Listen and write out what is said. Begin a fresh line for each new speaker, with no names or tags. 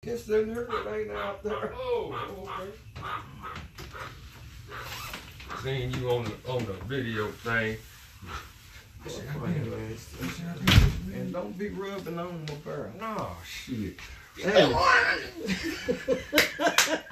Guess didn't hurt it ain't out there.
Oh, okay. Seeing you on the video thing.
And don't be rubbing on my barrel.
No, shit.
Hey.